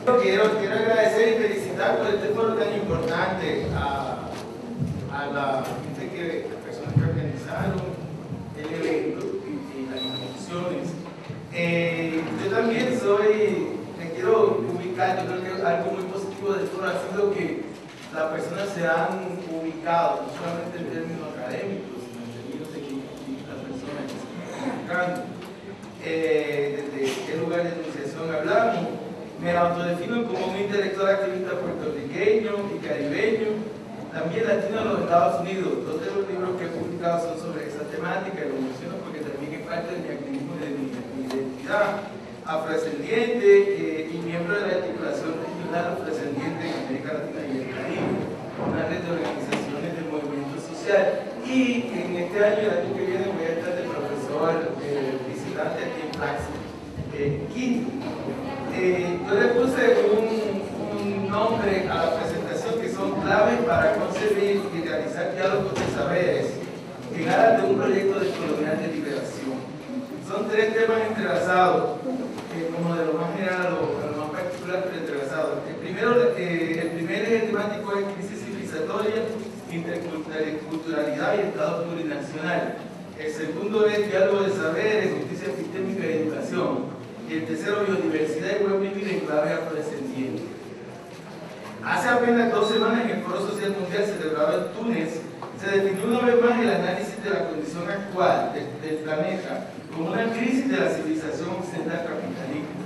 Quiero agradecer y felicitar por este foro tan importante a la gente las personas que organizaron el evento y las instituciones. Yo también me quiero ubicar. Yo creo que algo muy positivo del foro ha sido que las personas se han ubicado, no solamente en términos académicos, sino en términos de que las personas que se están ubicando, desde qué lugar de enunciación hablamos. Me autodefino como un intelectual activista puertorriqueño y caribeño, también latino en los Estados Unidos. Dos de los libros que he publicado son sobre esa temática y lo menciono porque también es parte de mi activismo y de mi identidad. Afrodescendiente y miembro de la articulación regional afrodescendiente en América Latina y el Caribe, una red de organizaciones del movimiento social. Y en este año y el año que viene voy a estar de profesor visitante aquí en Plaza, Quito. Yo le puse un nombre a la presentación que son claves para concebir y realizar diálogos de saberes en aras de un proyecto de colonial de liberación. Son tres temas entrelazados, como de lo más general a lo más particular, pero entrelazados. El primer eje temático es crisis civilizatoria, interculturalidad y Estado plurinacional. El segundo es diálogo de saberes, justicia epistémica y educación. Y el tercero, biodiversidad y buen vivir en clave afrodescendiente. Hace apenas 2 semanas en el Foro Social Mundial celebrado en Túnez, se definió una vez más el análisis de la condición actual del planeta como una crisis de la civilización occidental capitalista,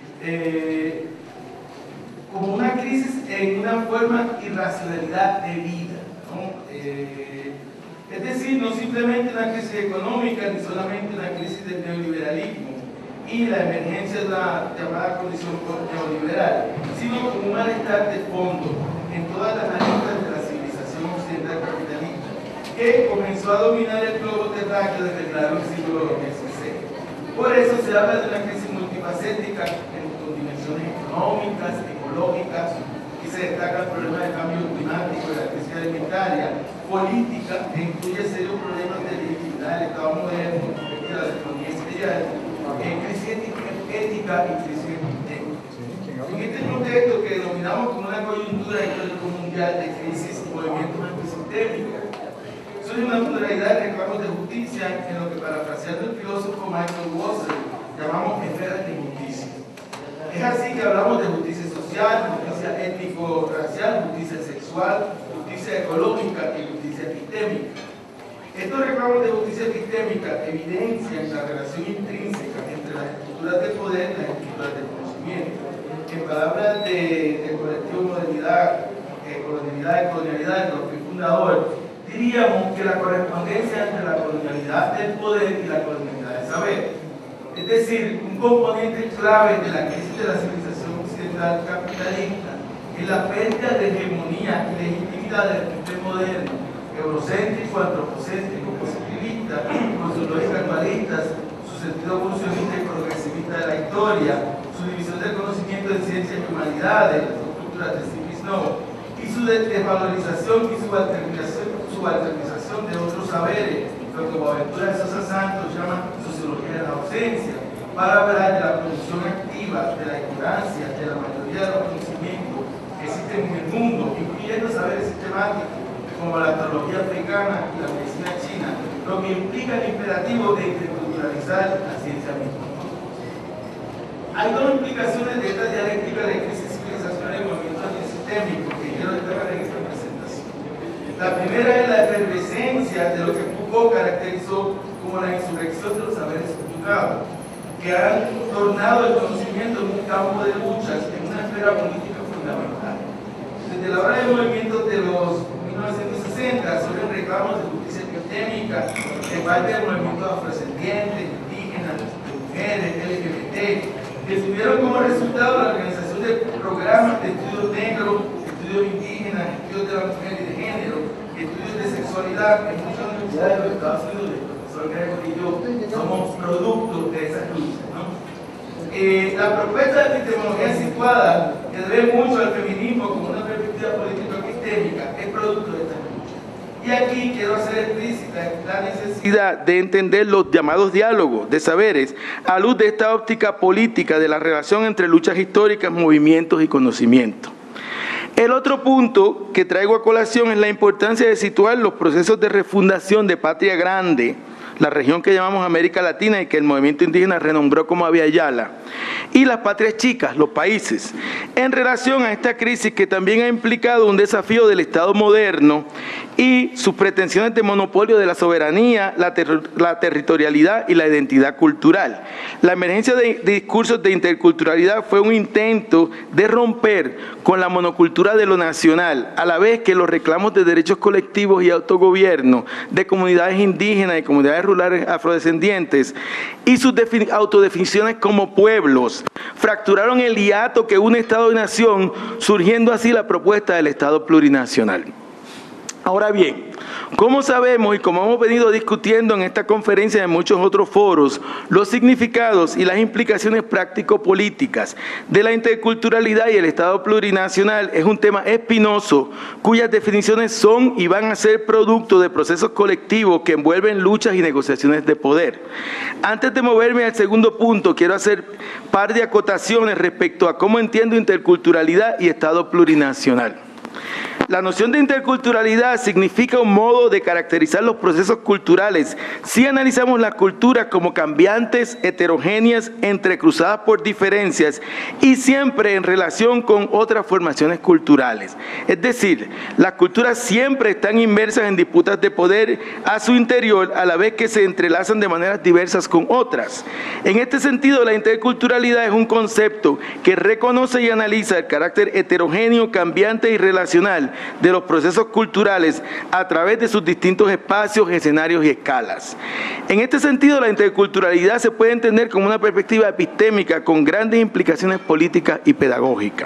como una crisis en una forma de irracionalidad de vida, ¿no? Es decir, no simplemente una crisis económica ni solamente una crisis del neoliberalismo y la emergencia de la llamada condición neoliberal, sino como un malestar de fondo en todas las aristas de la civilización occidental capitalista que comenzó a dominar el globo terráqueo desde el siglo XVI. Por eso se habla de una crisis multifacética con dimensiones económicas, ecológicas, y se destaca el problema del cambio climático, de la crisis alimentaria, política, que incluye serios problemas de legitimidad del Estado moderno, de la economía exterior, crisis ética y crisis epistémica. En este contexto que denominamos como una coyuntura histórico mundial de crisis y movimientos antisistémicos, surge una pluralidad de reclamos de justicia en lo que, parafraseando el filósofo Michael Wasser, llamamos esferas de justicia. Es así que hablamos de justicia social, justicia étnico-racial, justicia sexual, justicia ecológica y justicia epistémica. Estos reclamos de justicia epistémica evidencian la relación intrínseca entre las estructuras de poder y las estructuras de conocimiento. En palabras del colectivo Modernidad, Colonialidad y Colonialidad, del propio fundador, diríamos que la correspondencia entre la colonialidad del poder y la colonialidad del saber. Es decir, un componente clave de la crisis de la civilización occidental capitalista es la pérdida de hegemonía y legitimidad del sistema moderno, eurocéntrico, antropocéntrico, positivista, con sus lógicas dualistas, su sentido evolucionista y progresivista de la historia, su división del conocimiento en ciencias y humanidades, las estructuras de Steve y su desvalorización y subalternización de otros saberes, lo que Boaventura de Sosa Santos llama sociología de la ausencia, para hablar de la producción activa, de la ignorancia, de la mayoría de los conocimientos que existen en el mundo, incluyendo saberes sistemáticos como la astrología africana y la medicina china, lo que implica el imperativo de interculturalizar la ciencia misma. Hay dos implicaciones de esta dialéctica de crisis civilizacional y movimientos antisistémicos que quiero destacar en esta presentación. La primera es la efervescencia de lo que Foucault caracterizó como la insurrección de los saberes educados, que han tornado el conocimiento en un campo de luchas en una esfera política fundamental. Desde la hora del movimiento de los 1960 sobre reclamos de justicia epistémica de parte del movimiento afrodescendiente, indígenas, de mujeres, LGBT, que tuvieron como resultado la organización de programas de estudios negros, estudios indígenas, estudios de la mujer y de género, estudios de sexualidad en muchas universidades de los Estados Unidos. El profesor Gregorio y yo somos productos de esas luchas, ¿no? La propuesta de epistemología situada, que debe mucho al feminismo como una perspectiva político-epistémica, es producto de estas luchas. Y aquí quiero hacer explícita la necesidad de entender los llamados diálogos de saberes a luz de esta óptica política de la relación entre luchas históricas, movimientos y conocimiento. El otro punto que traigo a colación es la importancia de situar los procesos de refundación de Patria Grande, la región que llamamos América Latina y que el movimiento indígena renombró como Abya Yala, y las patrias chicas, los países, en relación a esta crisis que también ha implicado un desafío del Estado moderno y sus pretensiones de monopolio de la soberanía, la territorialidad y la identidad cultural. La emergencia de discursos de interculturalidad fue un intento de romper con la monocultura de lo nacional, a la vez que los reclamos de derechos colectivos y autogobierno de comunidades indígenas y comunidades rurales afrodescendientes y sus autodefiniciones como pueblos fracturaron el hiato que une Estado y Nación, surgiendo así la propuesta del Estado plurinacional. Ahora bien, como sabemos y como hemos venido discutiendo en esta conferencia y en muchos otros foros, los significados y las implicaciones práctico-políticas de la interculturalidad y el Estado plurinacional es un tema espinoso, cuyas definiciones son y van a ser producto de procesos colectivos que envuelven luchas y negociaciones de poder. Antes de moverme al segundo punto, quiero hacer par de acotaciones respecto a cómo entiendo interculturalidad y Estado plurinacional. La noción de interculturalidad significa un modo de caracterizar los procesos culturales si analizamos las culturas como cambiantes, heterogéneas, entrecruzadas por diferencias y siempre en relación con otras formaciones culturales. Es decir, las culturas siempre están inmersas en disputas de poder a su interior a la vez que se entrelazan de maneras diversas con otras. En este sentido, la interculturalidad es un concepto que reconoce y analiza el carácter heterogéneo, cambiante y relacional de los procesos culturales a través de sus distintos espacios, escenarios y escalas. En este sentido, la interculturalidad se puede entender como una perspectiva epistémica con grandes implicaciones políticas y pedagógicas.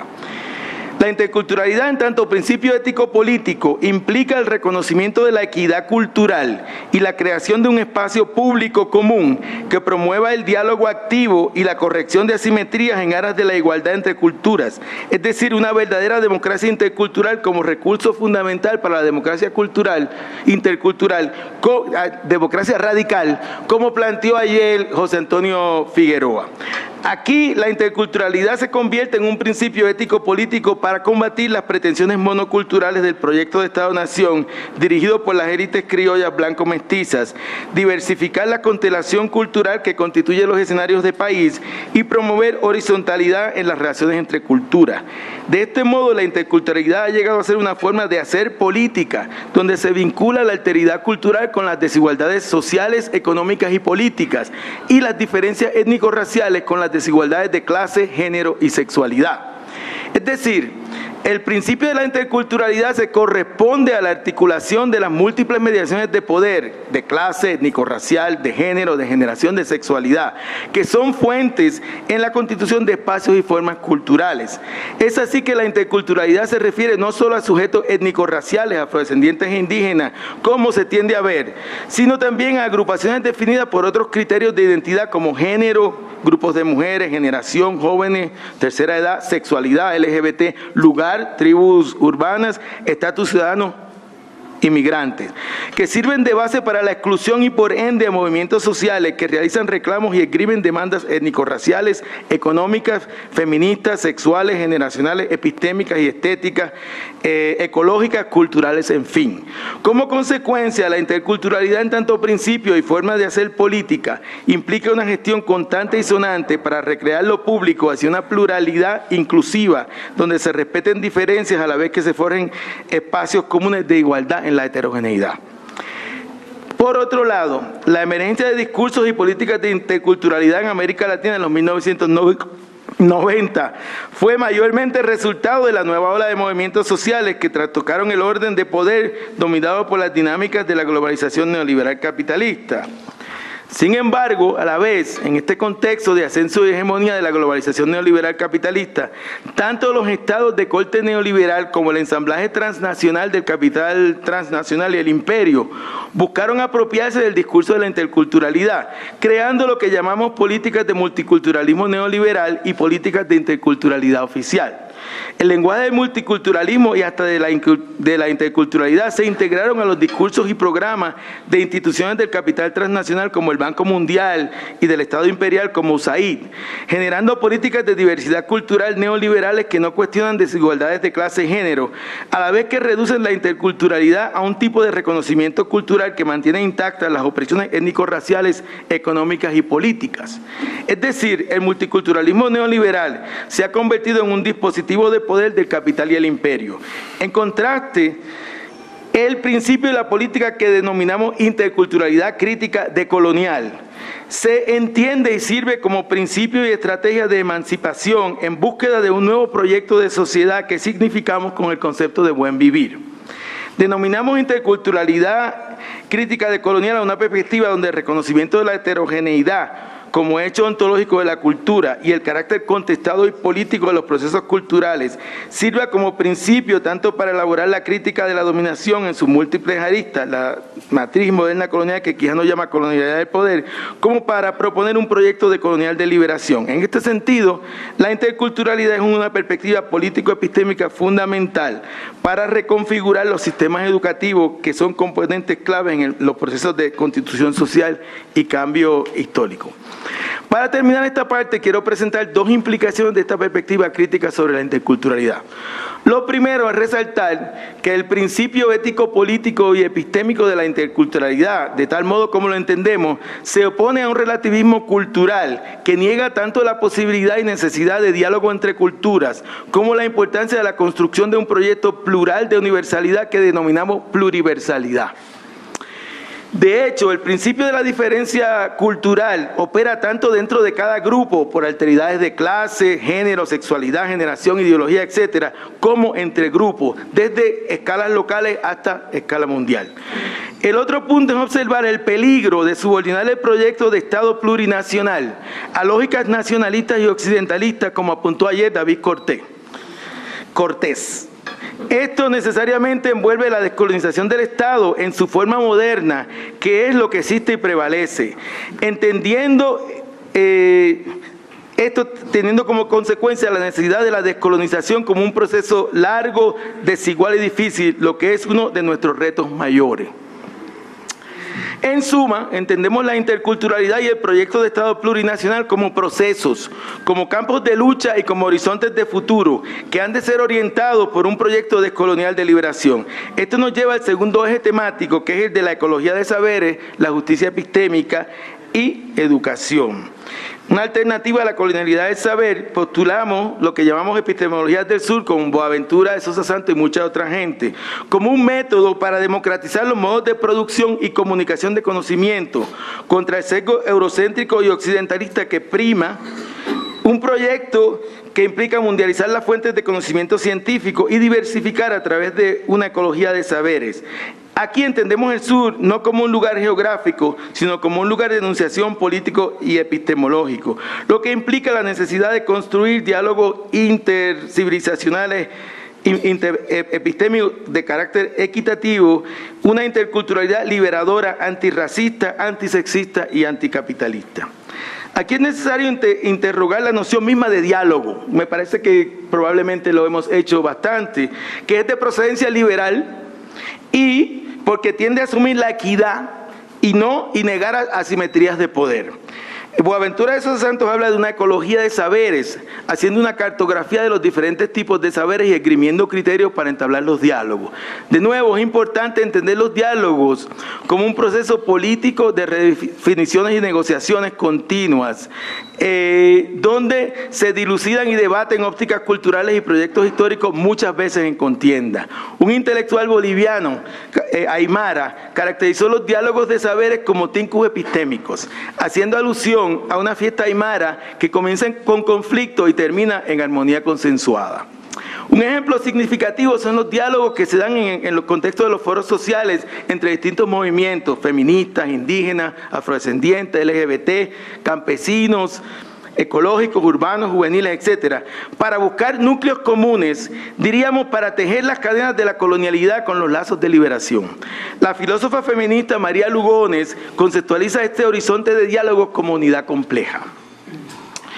La interculturalidad, en tanto principio ético-político, implica el reconocimiento de la equidad cultural y la creación de un espacio público común que promueva el diálogo activo y la corrección de asimetrías en aras de la igualdad entre culturas, es decir, una verdadera democracia intercultural como recurso fundamental para la democracia cultural, intercultural, democracia radical, como planteó ayer José Antonio Figueroa. Aquí la interculturalidad se convierte en un principio ético-político para combatir las pretensiones monoculturales del proyecto de Estado-Nación dirigido por las élites criollas blanco-mestizas, diversificar la constelación cultural que constituye los escenarios de país y promover horizontalidad en las relaciones entre culturas. De este modo, la interculturalidad ha llegado a ser una forma de hacer política, donde se vincula la alteridad cultural con las desigualdades sociales, económicas y políticas, y las diferencias étnico-raciales con las desigualdades de clase, género y sexualidad. Es decir, el principio de la interculturalidad se corresponde a la articulación de las múltiples mediaciones de poder, de clase, étnico-racial, de género, de generación, de sexualidad, que son fuentes en la constitución de espacios y formas culturales. Es así que la interculturalidad se refiere no solo a sujetos étnico-raciales, afrodescendientes e indígenas, como se tiende a ver, sino también a agrupaciones definidas por otros criterios de identidad como género, grupos de mujeres, generación, jóvenes, tercera edad, sexualidad, LGBT, lugar, tribus urbanas, estatus ciudadano, inmigrantes, que sirven de base para la exclusión y por ende a movimientos sociales que realizan reclamos y escriben demandas étnico-raciales, económicas, feministas, sexuales, generacionales, epistémicas y estéticas, ecológicas, culturales, en fin. Como consecuencia, la interculturalidad en tanto principio y forma de hacer política implica una gestión constante y sonante para recrear lo público hacia una pluralidad inclusiva, donde se respeten diferencias a la vez que se forjen espacios comunes de igualdad en la heterogeneidad. Por otro lado, la emergencia de discursos y políticas de interculturalidad en América Latina en los 1990 fue mayormente resultado de la nueva ola de movimientos sociales que trastocaron el orden de poder dominado por las dinámicas de la globalización neoliberal capitalista. Sin embargo, a la vez, en este contexto de ascenso y hegemonía de la globalización neoliberal capitalista, tanto los estados de corte neoliberal como el ensamblaje transnacional del capital transnacional y el imperio buscaron apropiarse del discurso de la interculturalidad, creando lo que llamamos políticas de multiculturalismo neoliberal y políticas de interculturalidad oficial. El lenguaje del multiculturalismo y hasta de la interculturalidad se integraron a los discursos y programas de instituciones del capital transnacional como el Banco Mundial y del Estado Imperial como USAID, generando políticas de diversidad cultural neoliberales que no cuestionan desigualdades de clase y género, a la vez que reducen la interculturalidad a un tipo de reconocimiento cultural que mantiene intactas las opresiones étnico-raciales, económicas y políticas. Es decir, el multiculturalismo neoliberal se ha convertido en un dispositivo de poder del capital y el imperio. En contraste, el principio de la política que denominamos interculturalidad crítica decolonial se entiende y sirve como principio y estrategia de emancipación en búsqueda de un nuevo proyecto de sociedad que significamos con el concepto de buen vivir. Denominamos interculturalidad crítica decolonial a una perspectiva donde el reconocimiento de la heterogeneidad como hecho ontológico de la cultura y el carácter contestado y político de los procesos culturales sirva como principio tanto para elaborar la crítica de la dominación en sus múltiples aristas, la matriz moderna colonial que Quijano llama colonialidad del poder, como para proponer un proyecto de colonial de liberación. En este sentido, la interculturalidad es una perspectiva político-epistémica fundamental para reconfigurar los sistemas educativos que son componentes clave en los procesos de constitución social y cambio histórico. Para terminar esta parte, quiero presentar dos implicaciones de esta perspectiva crítica sobre la interculturalidad. Lo primero es resaltar que el principio ético, político y epistémico de la interculturalidad, de tal modo como lo entendemos, se opone a un relativismo cultural que niega tanto la posibilidad y necesidad de diálogo entre culturas, como la importancia de la construcción de un proyecto plural de universalidad que denominamos pluriversalidad. De hecho, el principio de la diferencia cultural opera tanto dentro de cada grupo por alteridades de clase, género, sexualidad, generación, ideología, etcétera, como entre grupos, desde escalas locales hasta escala mundial. El otro punto es observar el peligro de subordinar el proyecto de Estado plurinacional a lógicas nacionalistas y occidentalistas, como apuntó ayer David Cortés. Esto necesariamente envuelve la descolonización del Estado en su forma moderna, que es lo que existe y prevalece, entendiendo esto teniendo como consecuencia la necesidad de la descolonización como un proceso largo, desigual y difícil, lo que es uno de nuestros retos mayores. En suma, entendemos la interculturalidad y el proyecto de Estado plurinacional como procesos, como campos de lucha y como horizontes de futuro, que han de ser orientados por un proyecto descolonial de liberación. Esto nos lleva al segundo eje temático, que es el de la ecología de saberes, la justicia epistémica y educación. Una alternativa a la colonialidad del saber, postulamos lo que llamamos epistemologías del sur, con Boaventura de Sosa Santos y mucha otra gente, como un método para democratizar los modos de producción y comunicación de conocimiento, contra el sesgo eurocéntrico y occidentalista que prima, un proyecto que implica mundializar las fuentes de conocimiento científico y diversificar a través de una ecología de saberes. Aquí entendemos el sur no como un lugar geográfico, sino como un lugar de enunciación político y epistemológico, lo que implica la necesidad de construir diálogos intercivilizacionales epistémicos de carácter equitativo, una interculturalidad liberadora, antirracista, antisexista y anticapitalista. Aquí es necesario interrogar la noción misma de diálogo. Me parece que probablemente lo hemos hecho bastante, que es de procedencia liberal y porque tiende a asumir la equidad y negar asimetrías de poder. Boaventura de Sosa Santos habla de una ecología de saberes, haciendo una cartografía de los diferentes tipos de saberes y esgrimiendo criterios para entablar los diálogos. De nuevo, es importante entender los diálogos como un proceso político de redefiniciones y negociaciones continuas, donde se dilucidan y debaten ópticas culturales y proyectos históricos muchas veces en contienda. Un intelectual boliviano, Aymara, caracterizó los diálogos de saberes como tincus epistémicos, haciendo alusión a una fiesta aymara que comienza con conflicto y termina en armonía consensuada. Un ejemplo significativo son los diálogos que se dan en los contextos de los foros sociales entre distintos movimientos, feministas, indígenas, afrodescendientes, LGBT, campesinos, ecológicos, urbanos, juveniles, etcétera, para buscar núcleos comunes, diríamos para tejer las cadenas de la colonialidad con los lazos de liberación. La filósofa feminista María Lugones conceptualiza este horizonte de diálogos como unidad compleja.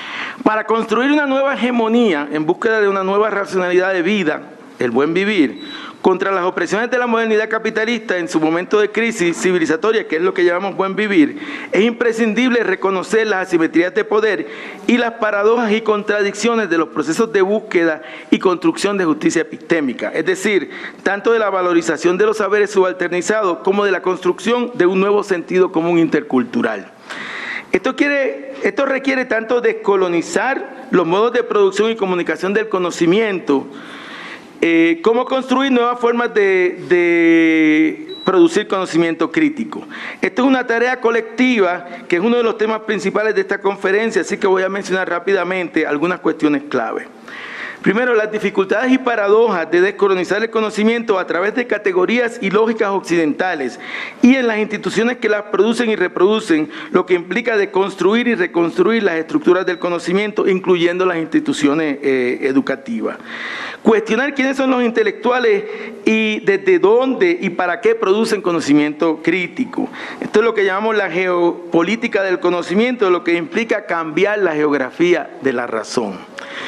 Para construir una nueva hegemonía en búsqueda de una nueva racionalidad de vida, el buen vivir, contra las opresiones de la modernidad capitalista en su momento de crisis civilizatoria, que es lo que llamamos buen vivir, es imprescindible reconocer las asimetrías de poder y las paradojas y contradicciones de los procesos de búsqueda y construcción de justicia epistémica, es decir, tanto de la valorización de los saberes subalternizados como de la construcción de un nuevo sentido común intercultural. Esto requiere tanto descolonizar los modos de producción y comunicación del conocimiento, cómo construir nuevas formas de producir conocimiento crítico. Esto es una tarea colectiva que es uno de los temas principales de esta conferencia, así que voy a mencionar rápidamente algunas cuestiones clave. Primero, las dificultades y paradojas de descolonizar el conocimiento a través de categorías y lógicas occidentales y en las instituciones que las producen y reproducen, lo que implica de construir y reconstruir las estructuras del conocimiento, incluyendo las instituciones educativas. Cuestionar quiénes son los intelectuales y desde dónde y para qué producen conocimiento crítico. Esto es lo que llamamos la geopolítica del conocimiento, lo que implica cambiar la geografía de la razón.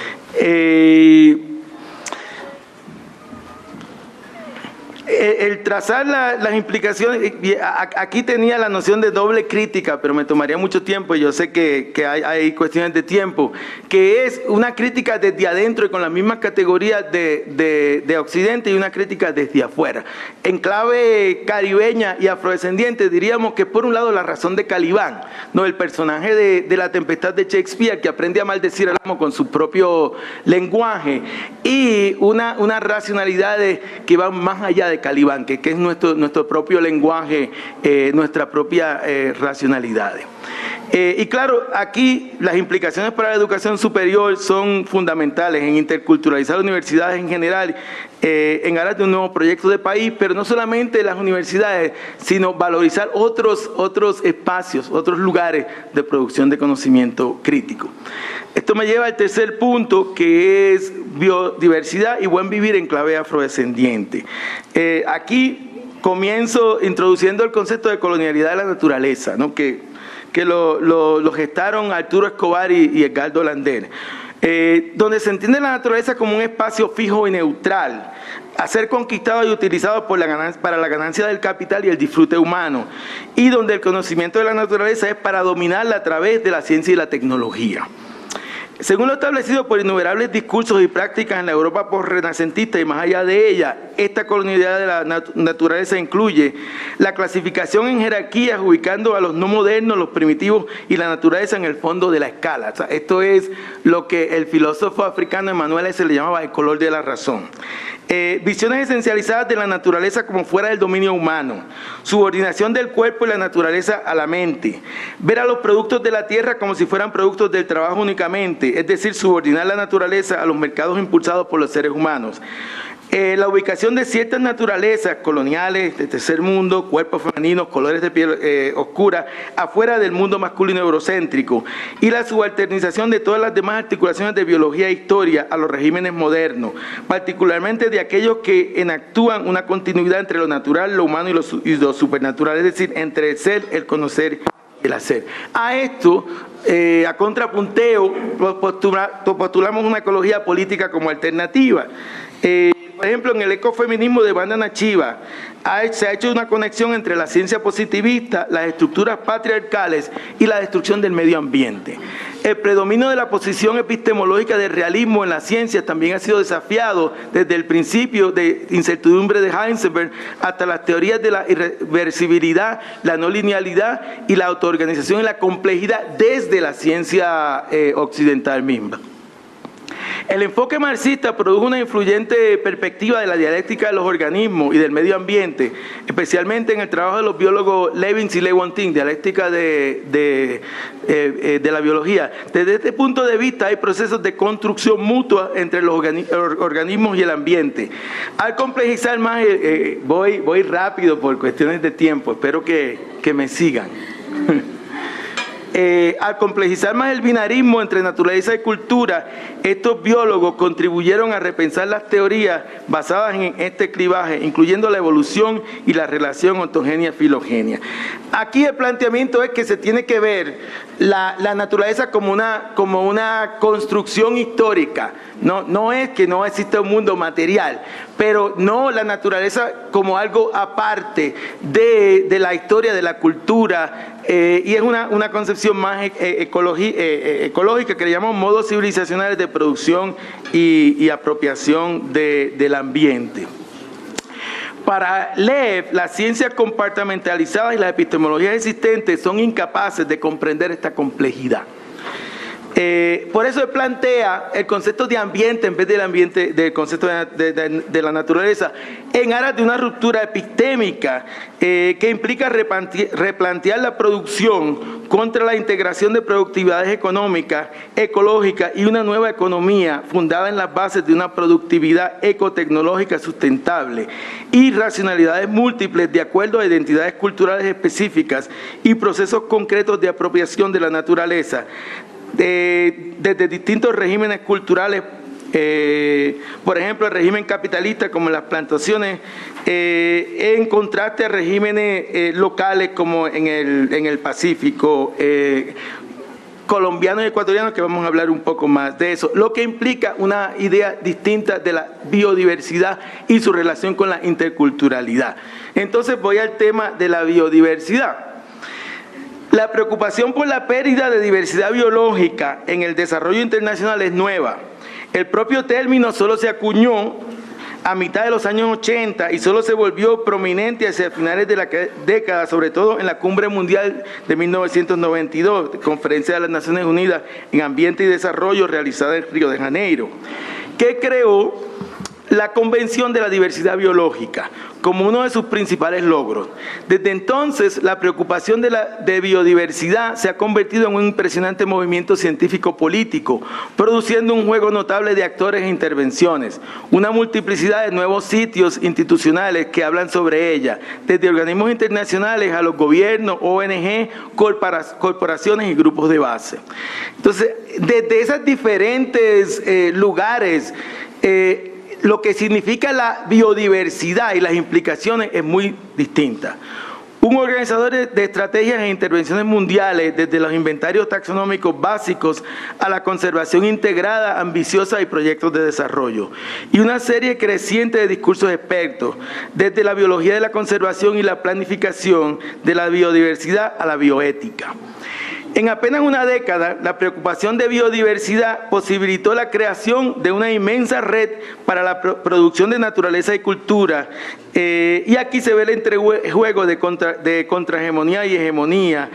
El trazar las implicaciones, aquí tenía la noción de doble crítica, pero me tomaría mucho tiempo y yo sé que hay cuestiones de tiempo, que es una crítica desde adentro y con las mismas categorías de Occidente y una crítica desde afuera. En clave caribeña y afrodescendiente diríamos que por un lado la razón de Calibán, ¿no? El personaje de La Tempestad de Shakespeare que aprende a maldecir al amo con su propio lenguaje y una racionalidad que va más allá de Calibán, que es nuestro propio lenguaje, nuestra propia racionalidad. Y claro, aquí las implicaciones para la educación superior son fundamentales en interculturalizar universidades en general, en aras de un nuevo proyecto de país, pero no solamente las universidades, sino valorizar otros espacios, otros lugares de producción de conocimiento crítico. Esto me lleva al tercer punto, que es biodiversidad y buen vivir en clave afrodescendiente. Aquí comienzo introduciendo el concepto de colonialidad de la naturaleza, ¿no? que lo gestaron Arturo Escobar y Edgardo Lander, donde se entiende la naturaleza como un espacio fijo y neutral, a ser conquistado y utilizado para la ganancia del capital y el disfrute humano, y donde el conocimiento de la naturaleza es para dominarla a través de la ciencia y la tecnología. Según lo establecido por innumerables discursos y prácticas en la Europa posrenacentista y más allá de ella, esta colonialidad de la naturaleza incluye la clasificación en jerarquías, ubicando a los no modernos, los primitivos y la naturaleza en el fondo de la escala. O sea, esto es lo que el filósofo africano Emmanuel Esse le llamaba el color de la razón. Visiones esencializadas de la naturaleza como fuera del dominio humano, subordinación del cuerpo y la naturaleza a la mente, ver a los productos de la tierra como si fueran productos del trabajo únicamente, es decir, subordinar la naturaleza a los mercados impulsados por los seres humanos. La ubicación de ciertas naturalezas coloniales de tercer mundo, cuerpos femeninos, colores de piel oscura, afuera del mundo masculino eurocéntrico, y la subalternización de todas las demás articulaciones de biología e historia a los regímenes modernos, particularmente de aquellos que enactúan una continuidad entre lo natural, lo humano y lo supernatural, es decir, entre el ser, el conocer y el hacer. A esto, a contrapunteo, postulamos una ecología política como alternativa. Por ejemplo, en el ecofeminismo de Vandana Shiva se ha hecho una conexión entre la ciencia positivista, las estructuras patriarcales y la destrucción del medio ambiente. El predominio de la posición epistemológica del realismo en la ciencia también ha sido desafiado desde el principio de incertidumbre de Heisenberg hasta las teorías de la irreversibilidad, la no linealidad y la autoorganización y la complejidad desde la ciencia occidental misma. El enfoque marxista produjo una influyente perspectiva de la dialéctica de los organismos y del medio ambiente, especialmente en el trabajo de los biólogos Levins y Lewontin, dialéctica de la biología. Desde este punto de vista hay procesos de construcción mutua entre los organismos y el ambiente. Al complejizar más, voy rápido por cuestiones de tiempo, espero que me sigan. al complejizar más el binarismo entre naturaleza y cultura, estos biólogos contribuyeron a repensar las teorías basadas en este clivaje, incluyendo la evolución y la relación ontogenia-filogenia. Aquí el planteamiento es que se tiene que ver la naturaleza como una construcción histórica. No es que no exista un mundo material, pero no la naturaleza como algo aparte de la historia, de la cultura, y es una concepción más ecológica que le llamamos modos civilizacionales de producción y apropiación del ambiente. Para Lev, las ciencias compartimentalizadas y las epistemologías existentes son incapaces de comprender esta complejidad. Por eso él plantea el concepto de ambiente en vez del concepto de la naturaleza, en aras de una ruptura epistémica que implica replantear la producción contra la integración de productividades económicas, ecológicas y una nueva economía fundada en las bases de una productividad ecotecnológica sustentable y racionalidades múltiples de acuerdo a identidades culturales específicas y procesos concretos de apropiación de la naturaleza, desde distintos regímenes culturales, por ejemplo el régimen capitalista como en las plantaciones, en contraste a regímenes locales como en el Pacífico, colombianos y ecuatorianos, que vamos a hablar un poco más de eso, lo que implica una idea distinta de la biodiversidad y su relación con la interculturalidad. Entonces voy al tema de la biodiversidad. La preocupación por la pérdida de diversidad biológica en el desarrollo internacional es nueva. El propio término solo se acuñó a mitad de los años 80 y solo se volvió prominente hacia finales de la década, sobre todo en la Cumbre Mundial de 1992, Conferencia de las Naciones Unidas en Ambiente y Desarrollo, realizada en Río de Janeiro, que creó la Convención de la Diversidad Biológica como uno de sus principales logros. Desde entonces, la preocupación de biodiversidad se ha convertido en un impresionante movimiento científico-político, produciendo un juego notable de actores e intervenciones, una multiplicidad de nuevos sitios institucionales que hablan sobre ella, desde organismos internacionales a los gobiernos, ONG, corporaciones y grupos de base. Entonces, desde esos diferentes lugares, lo que significa la biodiversidad y las implicaciones es muy distinta. Un organizador de estrategias e intervenciones mundiales, desde los inventarios taxonómicos básicos a la conservación integrada, ambiciosa y proyectos de desarrollo. Y una serie creciente de discursos expertos, desde la biología de la conservación y la planificación de la biodiversidad a la bioética. En apenas una década, la preocupación de biodiversidad posibilitó la creación de una inmensa red para la producción de naturaleza y cultura, y aquí se ve el entrejuego de contrahegemonía y hegemonía,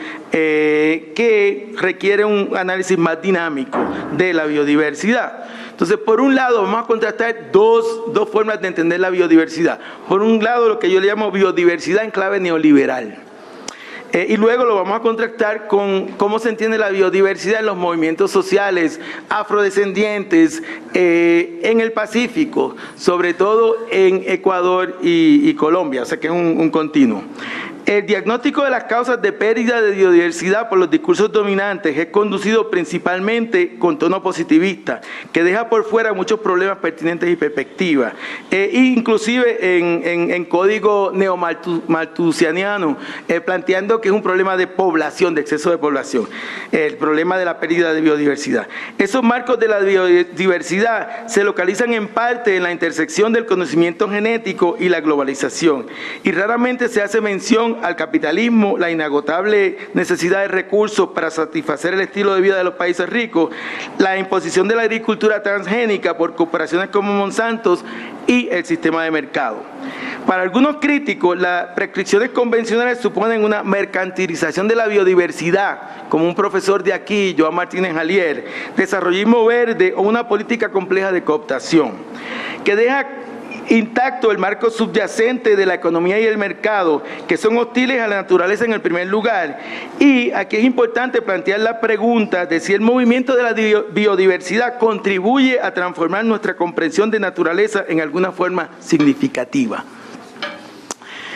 que requiere un análisis más dinámico de la biodiversidad. Entonces, por un lado, vamos a contrastar dos formas de entender la biodiversidad. Por un lado, lo que yo le llamo biodiversidad en clave neoliberal. Y luego lo vamos a contrastar con cómo se entiende la biodiversidad en los movimientos sociales afrodescendientes en el Pacífico, sobre todo en Ecuador y Colombia, o sea que es un continuo. El diagnóstico de las causas de pérdida de biodiversidad por los discursos dominantes es conducido principalmente con tono positivista, que deja por fuera muchos problemas pertinentes y perspectivas. Inclusive en código neomalthusianiano, planteando que es un problema de población, de exceso de población, el problema de la pérdida de biodiversidad. Esos marcos de la biodiversidad se localizan en parte en la intersección del conocimiento genético y la globalización, y raramente se hace mención al capitalismo, la inagotable necesidad de recursos para satisfacer el estilo de vida de los países ricos, la imposición de la agricultura transgénica por corporaciones como Monsanto y el sistema de mercado. Para algunos críticos, las prescripciones convencionales suponen una mercantilización de la biodiversidad, como un profesor de aquí, Joan Martínez Alier, desarrollismo verde o una política compleja de cooptación, que deja intacto el marco subyacente de la economía y el mercado, que son hostiles a la naturaleza en el primer lugar. Y aquí es importante plantear la pregunta de si el movimiento de la biodiversidad contribuye a transformar nuestra comprensión de naturaleza en alguna forma significativa.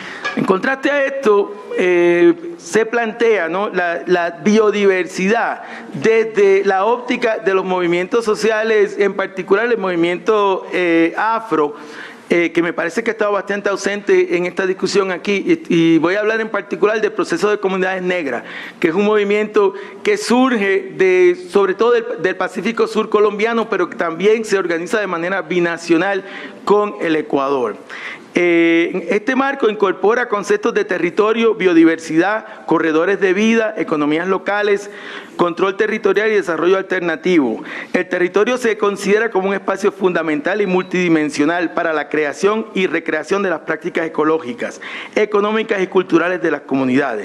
contraste a esto, se plantea, ¿no?, la biodiversidad desde la óptica de los movimientos sociales, en particular el movimiento afro, que me parece que ha estado bastante ausente en esta discusión aquí, y voy a hablar en particular del proceso de comunidades negras, que es un movimiento que surge sobre todo del Pacífico Sur colombiano, pero que también se organiza de manera binacional con el Ecuador. Este marco incorpora conceptos de territorio, biodiversidad, corredores de vida, economías locales, control territorial y desarrollo alternativo. El territorio se considera como un espacio fundamental y multidimensional para la creación y recreación de las prácticas ecológicas, económicas y culturales de las comunidades.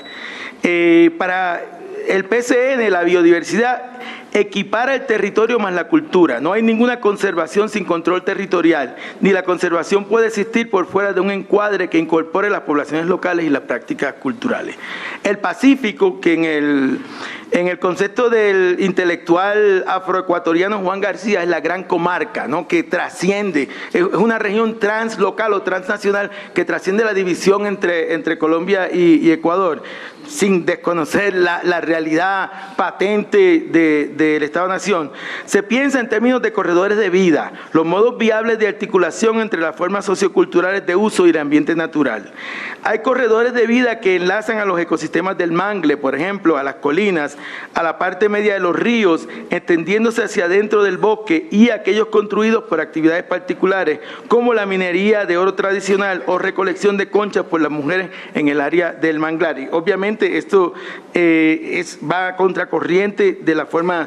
Para el PCN, la biodiversidad equipara el territorio más la cultura. No hay ninguna conservación sin control territorial, ni la conservación puede existir por fuera de un encuadre que incorpore las poblaciones locales y las prácticas culturales. El Pacífico, que en el concepto del intelectual afroecuatoriano Juan García es la gran comarca, ¿no?, que trasciende, es una región translocal o transnacional que trasciende la división entre Colombia y Ecuador, sin desconocer la realidad patente del Estado-Nación. Se piensa en términos de corredores de vida, los modos viables de articulación entre las formas socioculturales de uso y el ambiente natural. Hay corredores de vida que enlazan a los ecosistemas del mangle, por ejemplo, a las colinas, a la parte media de los ríos, extendiéndose hacia adentro del bosque, y aquellos construidos por actividades particulares, como la minería de oro tradicional o recolección de conchas por las mujeres en el área del manglar. Y obviamente esto va a contracorriente de la forma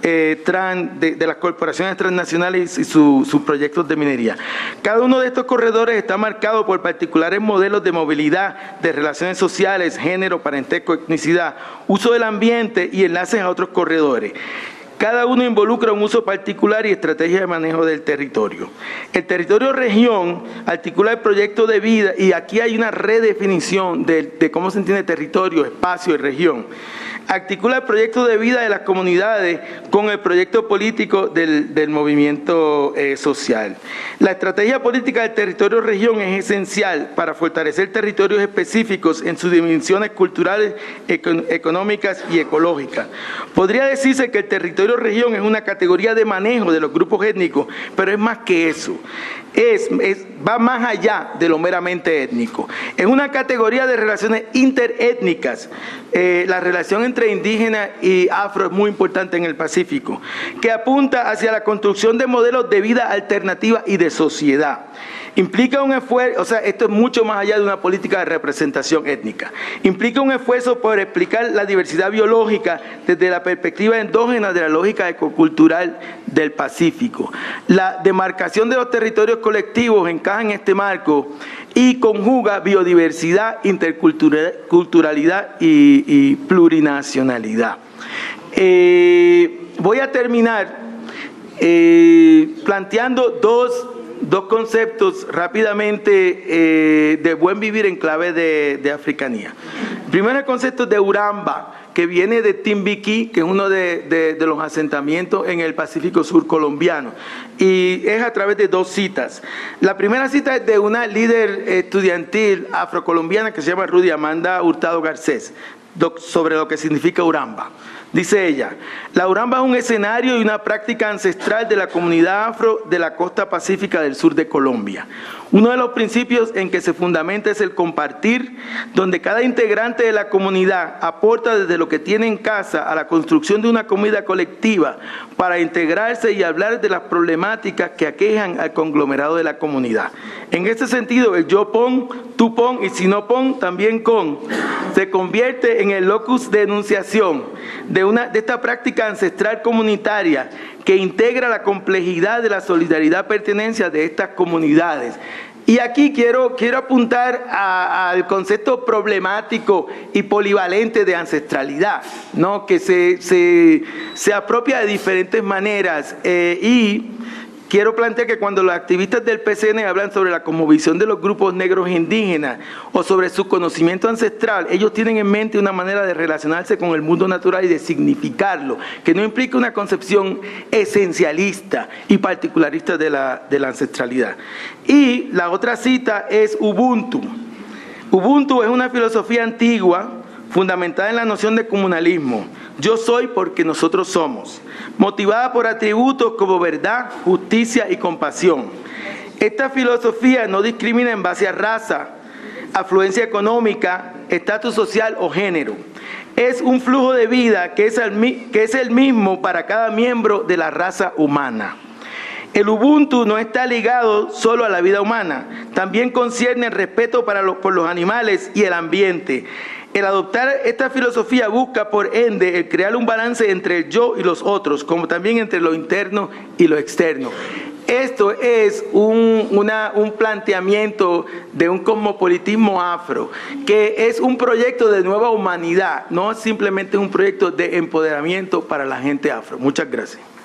de las corporaciones transnacionales y sus proyectos de minería. Cada uno de estos corredores está marcado por particulares modelos de movilidad, de relaciones sociales, género, parentesco, etnicidad, uso del ambiente y enlaces a otros corredores. Cada uno involucra un uso particular y estrategia de manejo del territorio. El territorio-región articula el proyecto de vida, y aquí hay una redefinición de cómo se entiende territorio, espacio y región. Articula el proyecto de vida de las comunidades con el proyecto político del movimiento social. La estrategia política del territorio-región es esencial para fortalecer territorios específicos en sus dimensiones culturales, económicas y ecológicas. Podría decirse que el territorio-región es una categoría de manejo de los grupos étnicos, pero es más que eso. Va más allá de lo meramente étnico. Es una categoría de relaciones interétnicas. La relación entre indígena y afro es muy importante en el Pacífico, que apunta hacia la construcción de modelos de vida alternativa y de sociedad. Implica un esfuerzo, o sea, esto es mucho más allá de una política de representación étnica. Implica un esfuerzo por explicar la diversidad biológica desde la perspectiva endógena de la lógica ecocultural del Pacífico. La demarcación de los territorios colectivos encaja en este marco y conjuga biodiversidad, interculturalidad y plurinacionalidad. Voy a terminar planteando dos conceptos rápidamente de buen vivir en clave de africanía. Primero, el concepto de Uramba, que viene de Timbiquí, que es uno de los asentamientos en el Pacífico Sur colombiano, y es a través de dos citas. La primera cita es de una líder estudiantil afrocolombiana que se llama Rudy Amanda Hurtado Garcés, sobre lo que significa Uramba. Dice ella: la Uramba es un escenario y una práctica ancestral de la comunidad afro de la costa pacífica del sur de Colombia. Uno de los principios en que se fundamenta es el compartir, donde cada integrante de la comunidad aporta desde lo que tiene en casa a la construcción de una comida colectiva para integrarse y hablar de las problemáticas que aquejan al conglomerado de la comunidad. En este sentido, el yo pon, tú pon y si no pon, también con, se convierte en el locus de enunciación de esta práctica ancestral comunitaria que integra la complejidad de la solidaridad pertenencia de estas comunidades. Y aquí quiero apuntar al concepto problemático y polivalente de ancestralidad, ¿no?, que se apropia de diferentes maneras y quiero plantear que cuando los activistas del PCN hablan sobre la cosmovisión de los grupos negros indígenas o sobre su conocimiento ancestral, ellos tienen en mente una manera de relacionarse con el mundo natural y de significarlo, que no implica una concepción esencialista y particularista de la ancestralidad. Y la otra cita es Ubuntu. Ubuntu es una filosofía antigua fundamentada en la noción de comunalismo. Yo soy porque nosotros somos, motivada por atributos como verdad, justicia y compasión. Esta filosofía no discrimina en base a raza, afluencia económica, estatus social o género. Es un flujo de vida que es el mismo para cada miembro de la raza humana. El Ubuntu no está ligado solo a la vida humana, también concierne el respeto por los animales y el ambiente. El adoptar esta filosofía busca, por ende, el crear un balance entre el yo y los otros, como también entre lo interno y lo externo. Esto es un planteamiento de un cosmopolitismo afro, que es un proyecto de nueva humanidad, no simplemente un proyecto de empoderamiento para la gente afro. Muchas gracias.